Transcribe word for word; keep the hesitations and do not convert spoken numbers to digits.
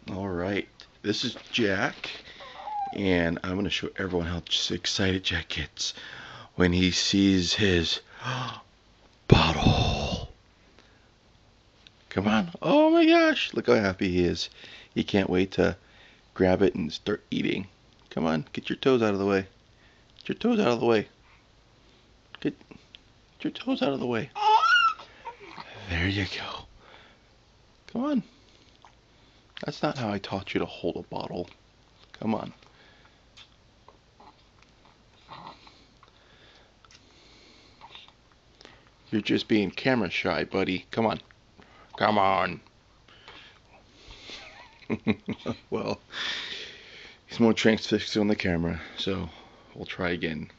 All right, this is Jack, and I'm going to show everyone how excited Jack gets when he sees his bottle. Come on. Oh my gosh, look how happy he is. He can't wait to grab it and start eating. Come on, get your toes out of the way. Get your toes out of the way. Get, get your toes out of the way. There you go. Come on. That's not how I taught you to hold a bottle. Come on. You're just being camera shy, buddy. Come on. Come on. Well, he's more transfixed on the camera, so we'll try again.